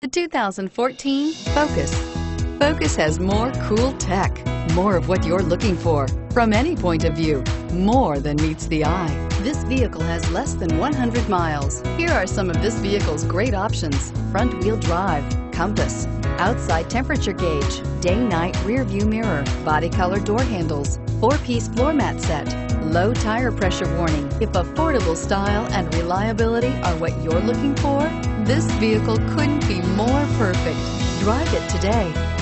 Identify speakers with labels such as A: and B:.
A: The 2014 Focus. Focus has more cool tech, more of what you're looking for. From any point of view, more than meets the eye. This vehicle has less than 100 miles. Here are some of this vehicle's great options: front-wheel drive, compass, outside temperature gauge, day-night rear-view mirror, body color door handles, 4-piece floor mat set, low tire pressure warning. If affordable style and reliability are what you're looking for, this vehicle couldn't be more perfect. Drive it today.